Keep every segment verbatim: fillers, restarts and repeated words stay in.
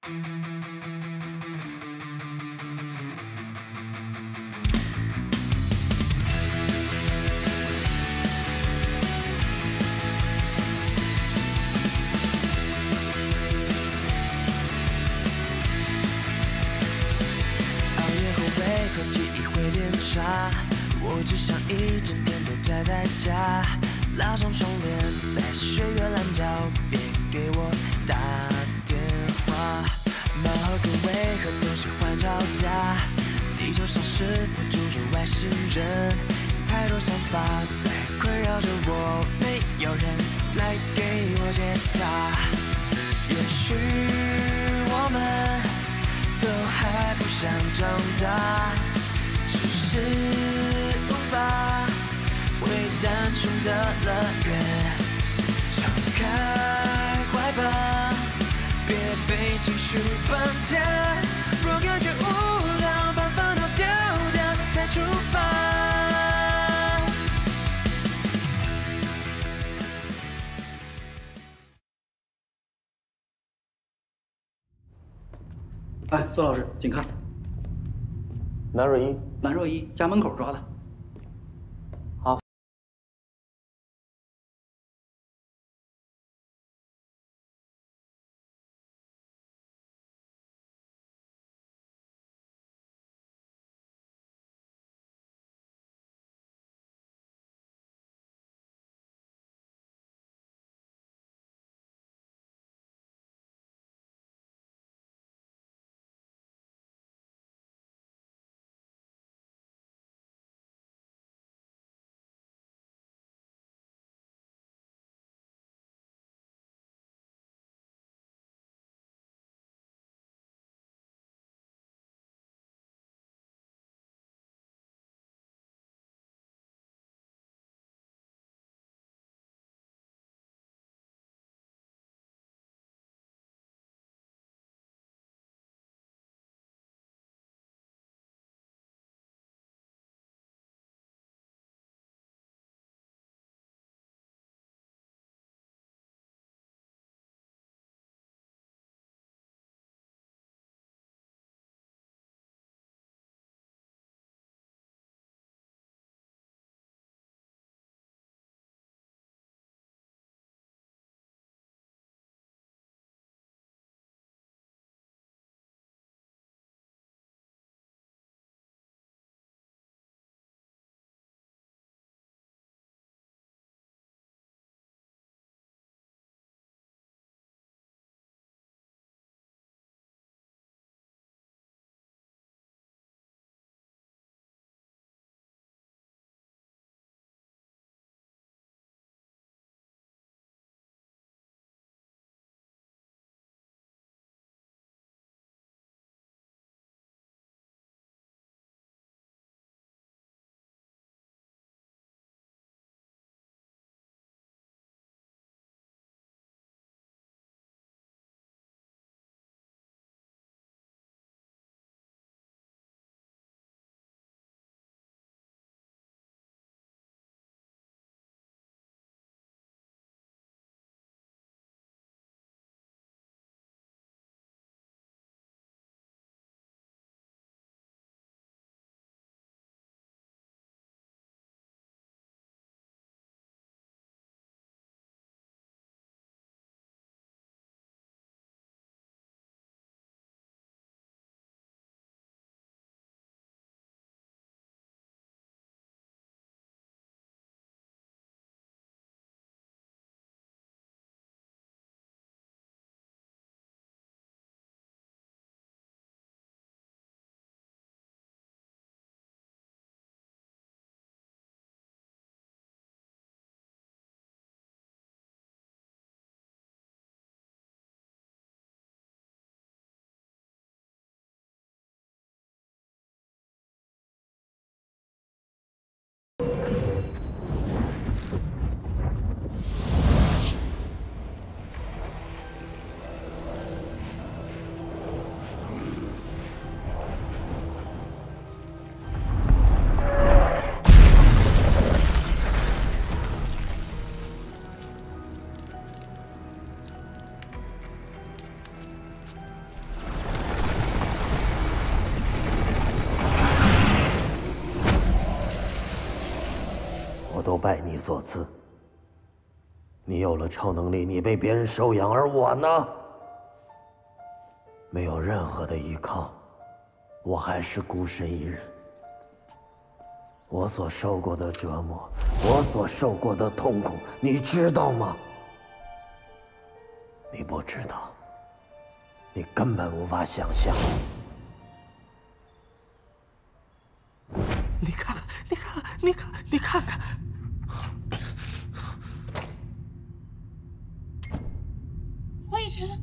记忆会变差，我只想一整天都宅在家，拉上窗帘，在学月懒觉，别给我打电话。猫和狗为何总喜欢吵架？地球上是否住着外星人？太多想法在困扰着我，没有人来给我解答。也许我们都还不想长大，只是无法回单纯的乐园。敞开怀抱，别被情绪绑架。若感觉无聊，把烦恼丢掉，再出发。 哎，孙老师，请看， 南若一， 南若一家门口抓的。 受拜你所赐。你有了超能力，你被别人收养，而我呢，没有任何的依靠，我还是孤身一人。我所受过的折磨，我所受过的痛苦，你知道吗？你不知道，你根本无法想象。 你看看，你看看，你看，你看看。 王以晨，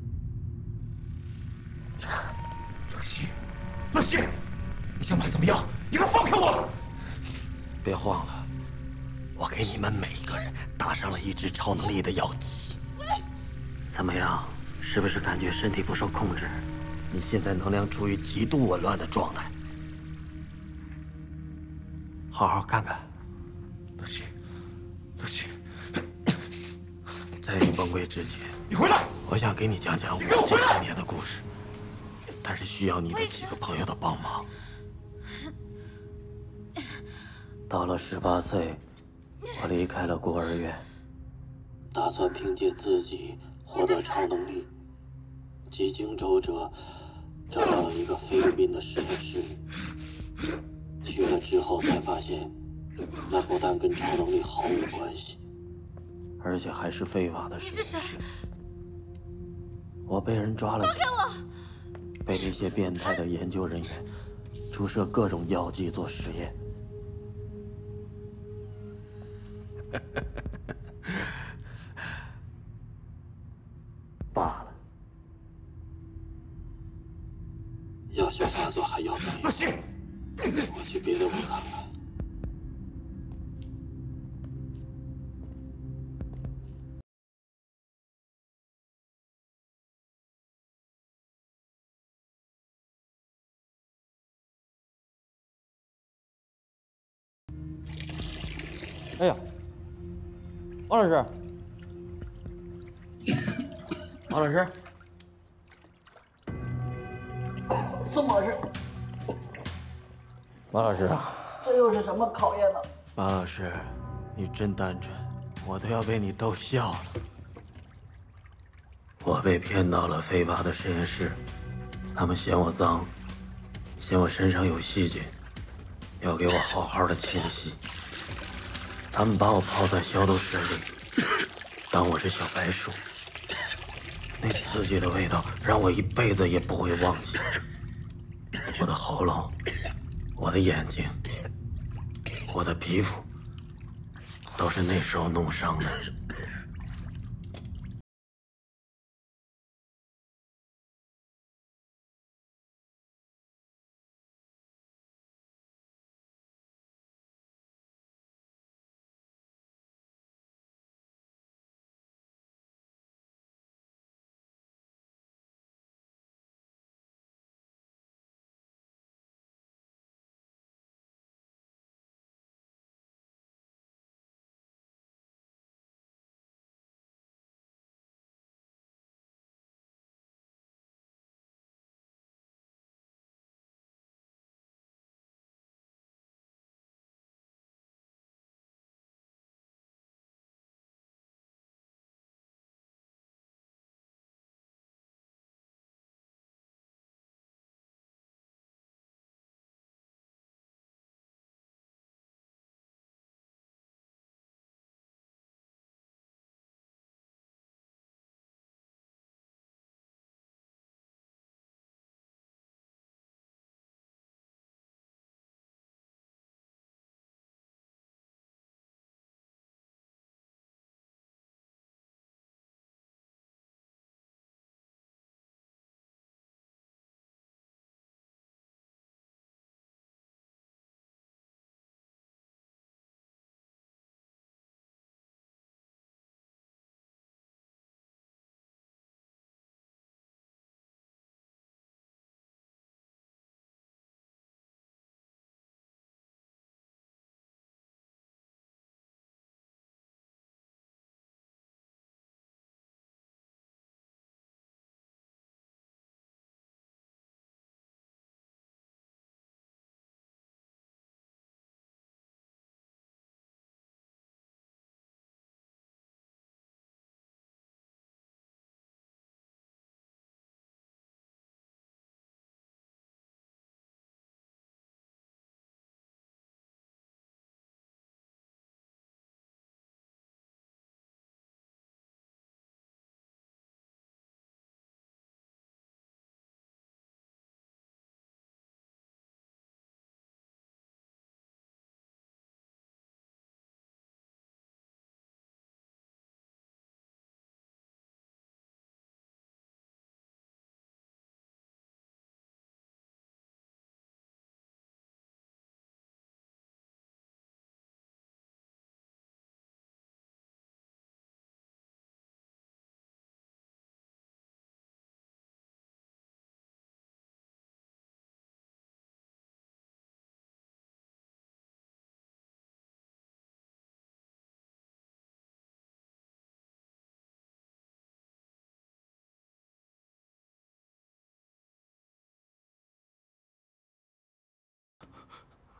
乐西，乐西，你想把他怎么样？你给我放开我！ 别慌了，我给你们每一个人打上了一支超能力的药剂。怎么样？是不是感觉身体不受控制？你现在能量处于极度紊乱的状态。好好看看。 乐西，乐西， 在你崩溃之前， 你回来！ 我想给你讲讲我这些年的故事，但是需要你的几个朋友的帮忙。到了十八岁，我离开了孤儿院，打算凭借自己获得超能力。几经周折，找到了一个菲律宾的实验室。去了之后才发现，那不但跟超能力毫无关系，而且还是非法的实验室。我被人抓了起来，被这些变态的研究人员注射各种药剂做实验。罢了，药效发作还要等。 乐西， 我去别的屋看看。 哎呀，王老师，王老师， 怎么回事？ 王老师啊， 这又是什么考验呢？ 马老师，你真单纯，我都要被你逗笑了。我被骗到了非法的实验室，他们嫌我脏，嫌我身上有细菌，要给我好好的清洗。他们把我泡在消毒水里，当我是小白鼠。那刺激的味道让我一辈子也不会忘记。我的喉咙，我的眼睛，我的皮肤，都是那时候弄伤的。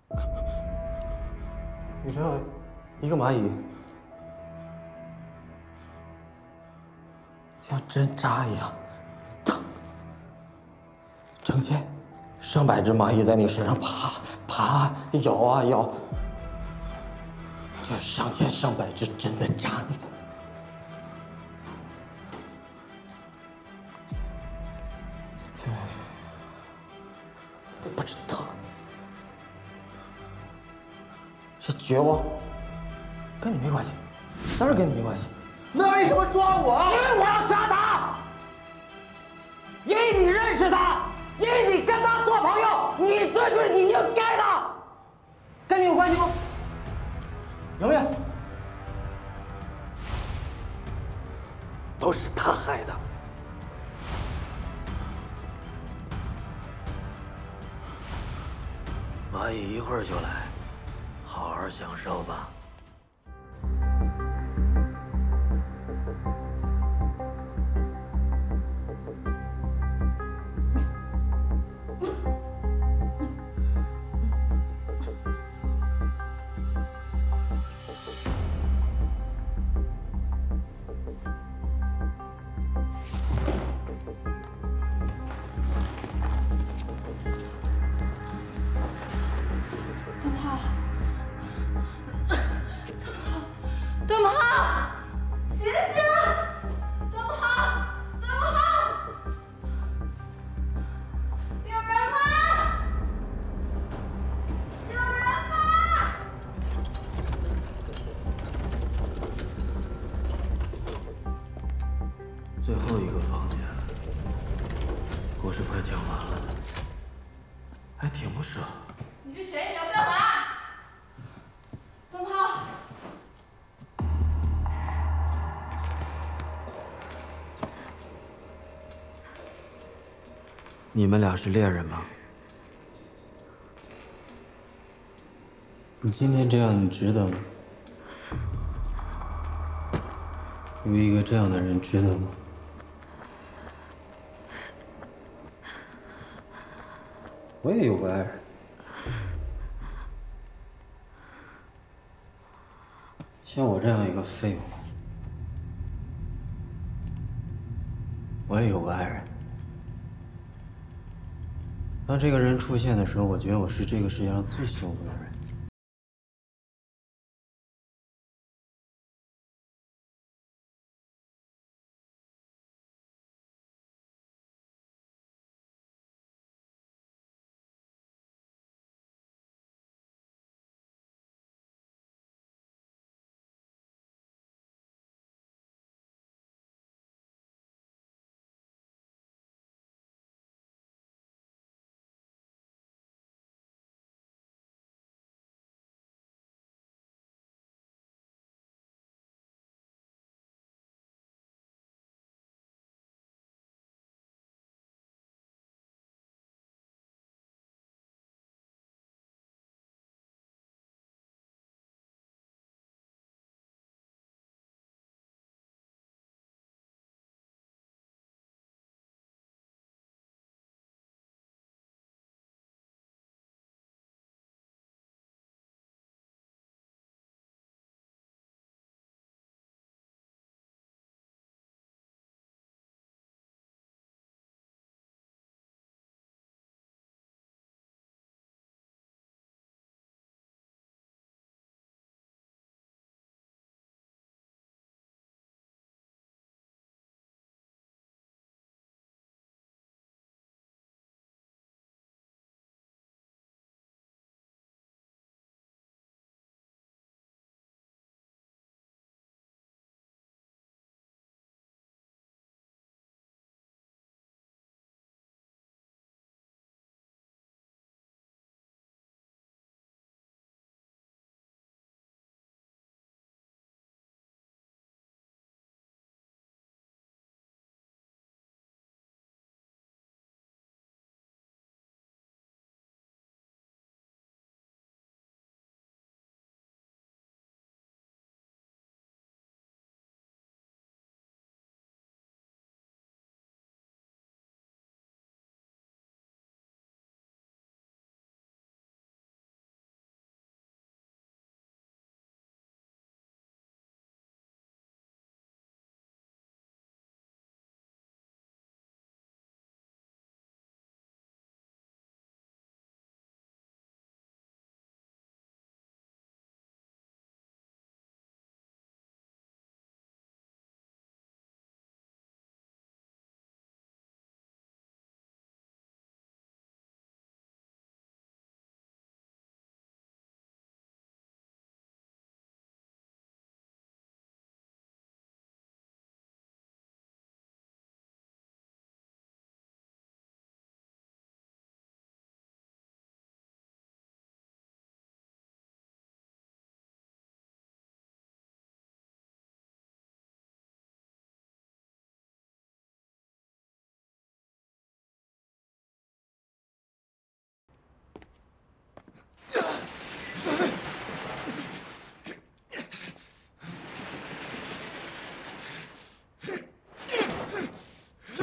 你这样一个蚂蚁，像针扎一样疼，成千上百只蚂蚁在你身上爬爬咬啊咬，就上千上百只针在扎你。你不知疼，是绝望，跟你没关系，当然跟你没关系。 那为什么抓我？ 因为我要杀他，因为你认识他，因为你跟他做朋友，你这就是你应该的，跟你有关系吗？有没有？都是他害的。 蚂蚁一会儿就来，好好享受吧。 灯泡，灯泡，醒醒！灯泡，灯泡，有人吗？有人吗？ 最后一个房间，故事快讲完了，还挺不舍。 你是谁？你要干嘛？灯泡， 你们俩是恋人吗？ 你今天这样，你值得吗？有一个这样的人值得吗？我也有个爱人，像我这样一个废物，我也有个爱人。当这个人出现的时候，我觉得我是这个世界上最幸福的人。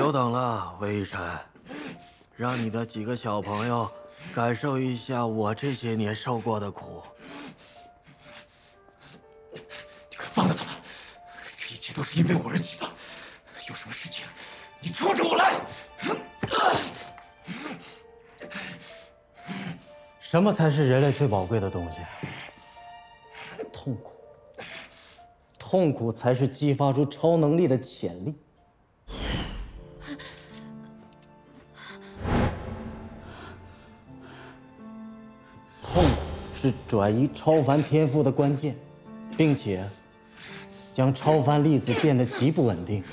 久等了，魏一晨，让你的几个小朋友感受一下我这些年受过的苦。 你快放了他们！这一切都是因为我而起的，有什么事情，你冲着我来！ 什么才是人类最宝贵的东西？痛苦。痛苦才是激发出超能力的潜力。痛苦是转移超凡天赋的关键，并且将超凡粒子变得极不稳定。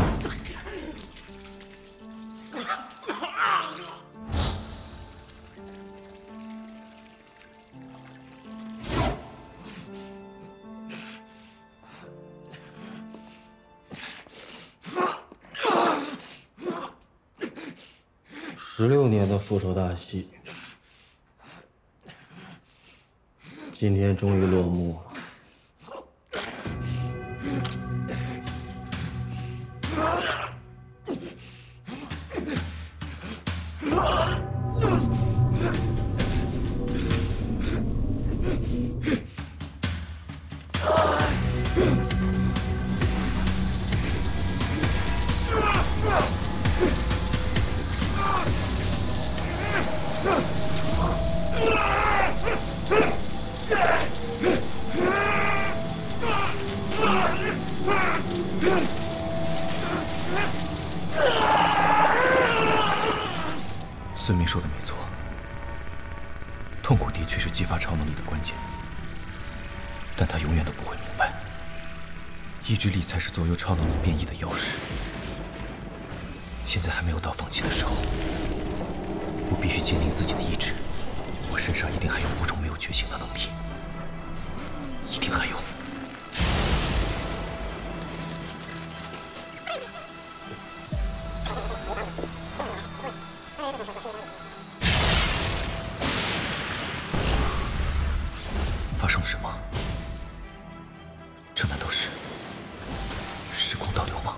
十六年的复仇大戏，今天终于落幕了。 孙明说的没错，痛苦的确是激发超能力的关键，但他永远都不会明白，意志力才是左右超能力变异的钥匙。现在还没有到放弃的时候，我必须坚定自己的意志。我身上一定还有五种没有觉醒的能力，一定还有。发生了什么？这难道是时空倒流吗？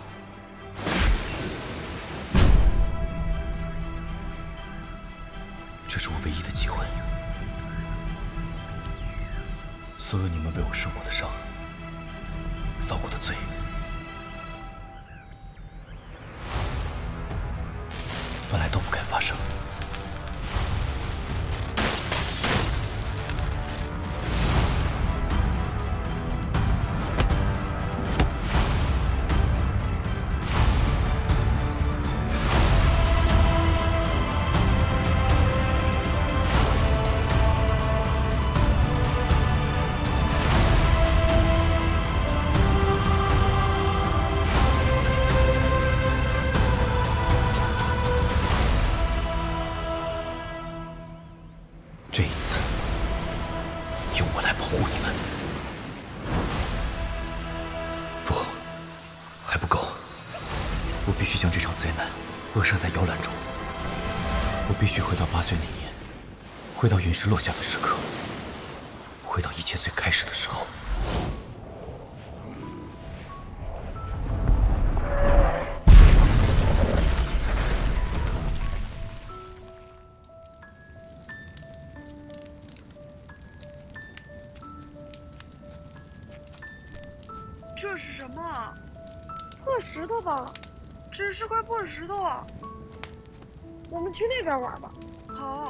这是我唯一的机会。所有你们为我受过的伤、遭过的罪，本来都不该发生。这一次，由我来保护你们。不，还不够。我必须将这场灾难扼杀在摇篮中。我必须回到八岁那年，回到陨石落下的时刻，回到一切最开始的时候。 这是什么？破石头吧？这是块破石头啊！我们去那边玩吧。好。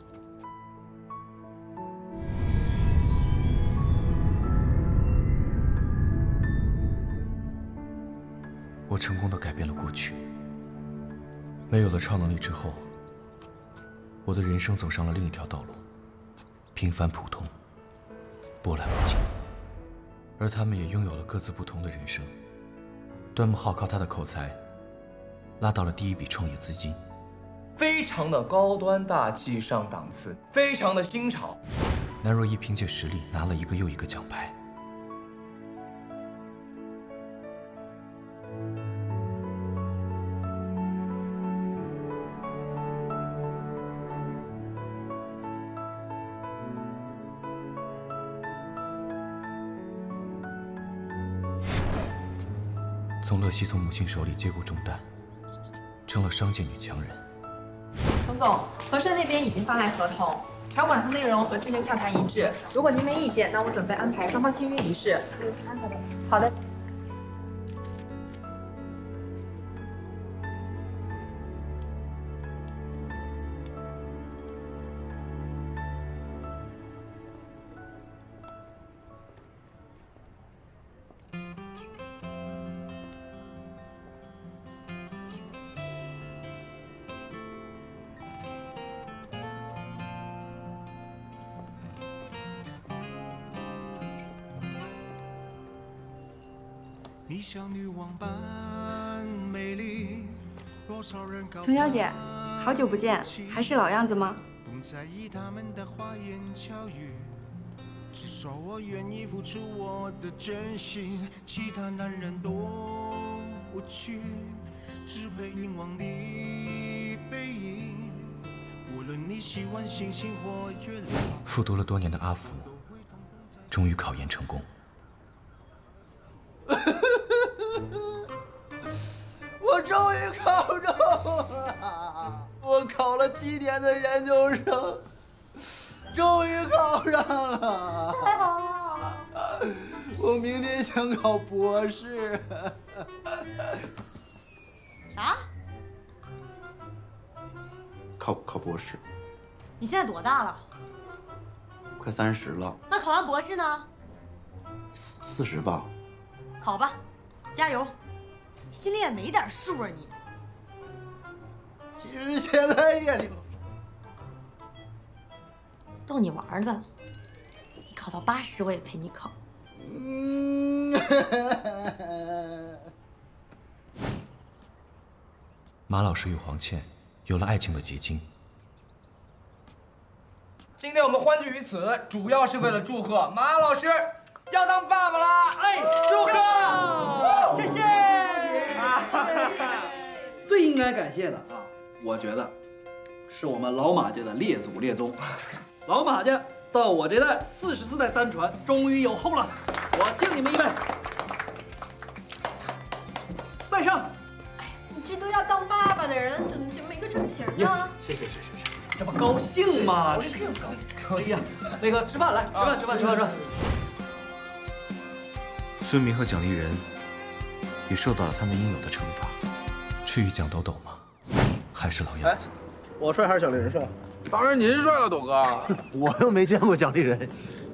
我成功地改变了过去。没有了超能力之后，我的人生走上了另一条道路，平凡普通，波澜不惊。而他们也拥有了各自不同的人生。端木浩靠他的口才，拉到了第一笔创业资金， 非常的高端大气上档次，非常的新潮。 南若一凭借实力拿了一个又一个奖牌。从乐西从母亲手里接过重担， 成了商界女强人。 冯总，和盛那边已经发来合同，条款和内容和之前洽谈一致。如果您没意见，那我准备安排双方签约仪式。嗯，安排吧。好的。 丛小姐，好久不见，还是老样子吗？ 至少我愿意付出我的真心，其他男人都无趣，只配凝望你背影。无论你喜欢星星或月亮。 复读了多年的阿福，终于考研成功。 我终于考中了！我考了七年的研究生。 终于考上了！太好了！我明天想考博士。 啥？ 考考博士？ 你现在多大了？ 快三十了。 那考完博士呢？ 四四十吧。 考吧，加油！心里也没点数啊你。 其实现在也挺。 逗你玩的，你考到八十我也陪你考。 嗯。 马老师与黄倩有了爱情的结晶。 今天我们欢聚于此，主要是为了祝贺马老师要当爸爸啦！哎，祝贺！谢谢。 最应该感谢的啊，我觉得是我们老马家的列祖列宗。 老马家到我这代四十四代单传，终于有后了，我敬你们一杯。在上。 你这都要当爸爸的人，怎么就没个整形呢？ 谢谢谢谢谢谢，这不高兴吗？这个可以啊。那个吃饭来，吃饭吃饭吃饭吃饭。 孙明和蒋丽人也受到了他们应有的惩罚。至于蒋抖抖吗？还是老样子。 我帅还是蒋丽人帅？ 当然您帅了，抖哥。 我又没见过蒋丽人。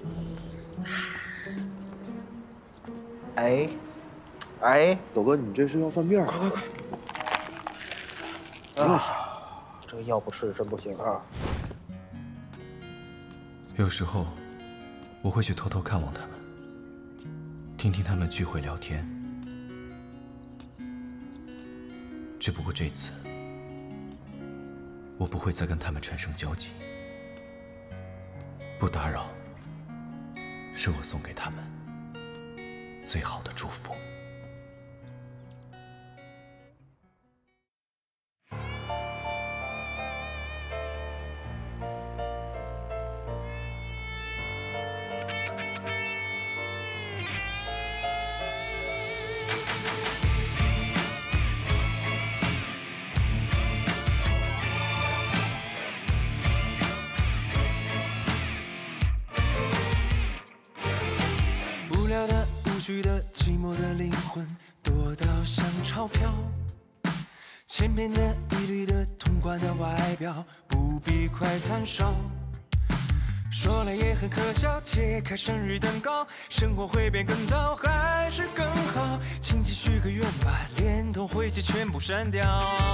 哎，哎， 抖哥，你这是要犯病？ 快快快！啊，这个药不吃真不行啊。 有时候，我会去偷偷看望他们，听听他们聚会聊天。只不过这次。 我不会再跟他们产生交集，不打扰，是我送给他们最好的祝福。 寂寞的灵魂多到像钞票，千篇的一律的通关的外表，不必快餐烧。说来也很可笑，揭开生日蛋糕，生活会变更糟还是更好？亲戚许个愿吧，连同晦气全部删掉。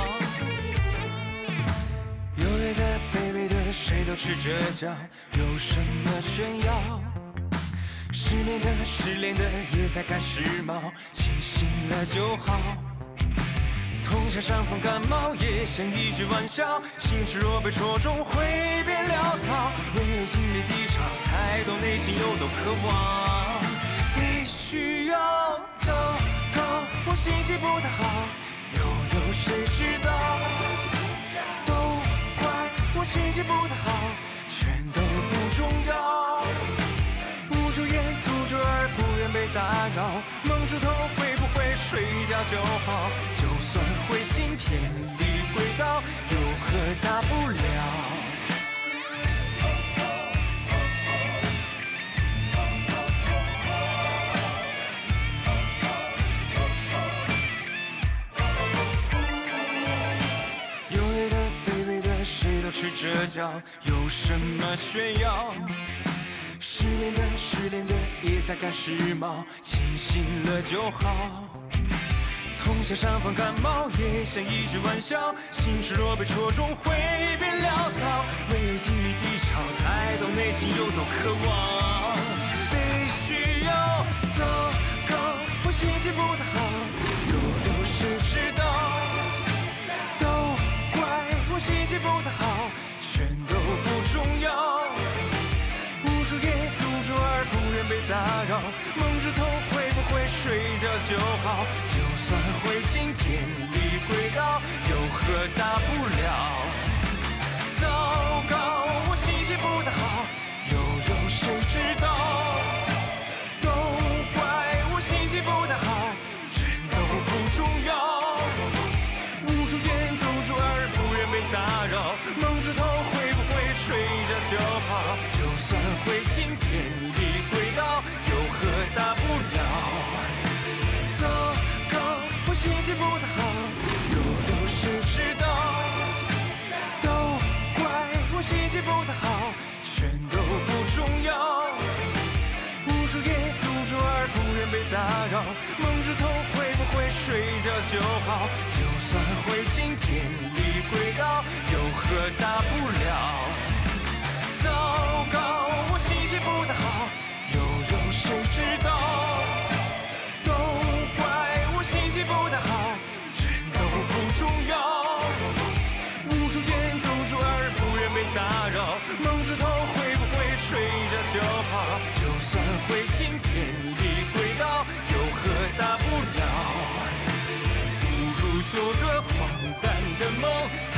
优越的、卑微的，谁都赤着脚，有什么炫耀？ 失眠的、失恋的也在赶时髦，清醒了就好。痛像伤风感冒，也像一句玩笑。心事若被戳中，会变潦草。唯有经历低潮，才懂内心有多渴望。必须要糟糕，我心情不太好，又有谁知道？都怪我心情不太好，全都不重要。 捂住眼，堵住耳，不愿被打扰。蒙住头，会不会睡觉就好？就算灰心偏离。 到，有何大不了？优越的、卑微的，谁都赤着脚，有什么炫耀？失眠的、失恋的，也在赶时髦，清醒了就好。痛像伤风感冒，也像一句玩笑，心事若被戳中，会变潦草。唯有经历低潮，才懂内心有多渴望。被需要，糟糕，我心情不太好，又有谁知道？都怪我心情不太好，全都不重要。无数夜，独守而不愿被打扰，梦之痛会不会睡觉就好？就算会心偏离轨道，有何大不了？糟糕，我心情不太好，又有谁知道？都怪我心情不太好，全都不重要。无数夜，独守而不愿被打扰，梦之痛会不会睡觉就好？就算会心偏离轨道，有何大不了？糟糕，我心情不太好，又有谁知道？都怪我心情不太好，全都不重要。无数夜，独守而不愿被打扰，梦之痛会不会睡觉就好？就算会心偏离轨道，有何大不了？糟糕，我心情不太好，又有谁知道？都怪我心情不太好，全都不重要。无数夜，独守而不愿被打扰，梦之痛会不会睡觉就好？就算会心偏离轨道，有何大不了？不如做个荒诞的梦。